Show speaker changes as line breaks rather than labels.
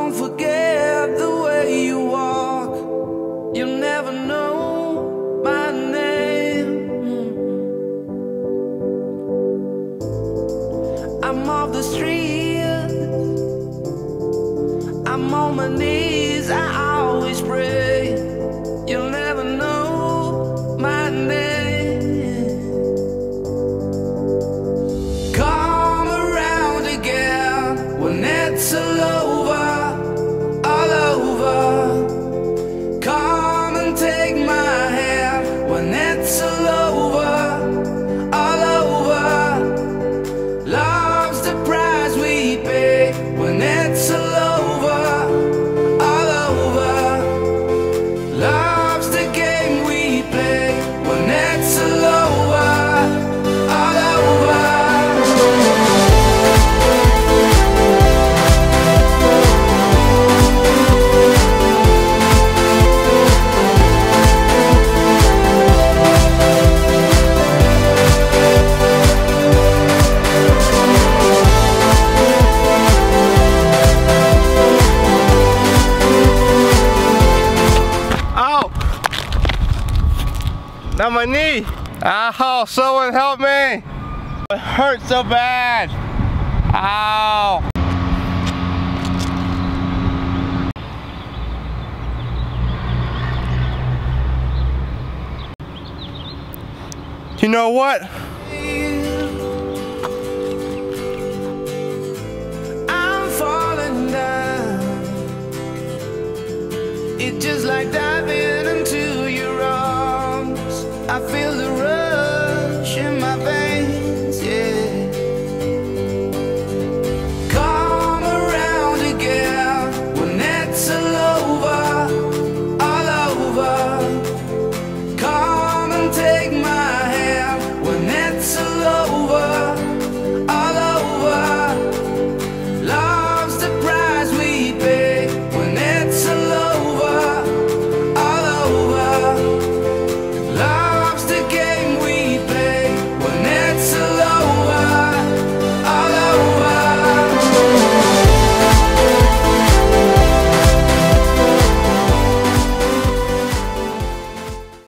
Don't forget the way you walk. You'll never know my name. I'm off the street, I'm on my knees, I always pray. You'll never know my name. Come around again when it's all over, all over. Come and take my hand when it's all over, all over. Love's the price we pay when it's all over, all over. Love's the game we play when it's all over, all over.
Now my knee. Ow, someone help me. It hurts so bad. Ow. You know what?
I'm falling down. It's just like diving into your arms. I feel the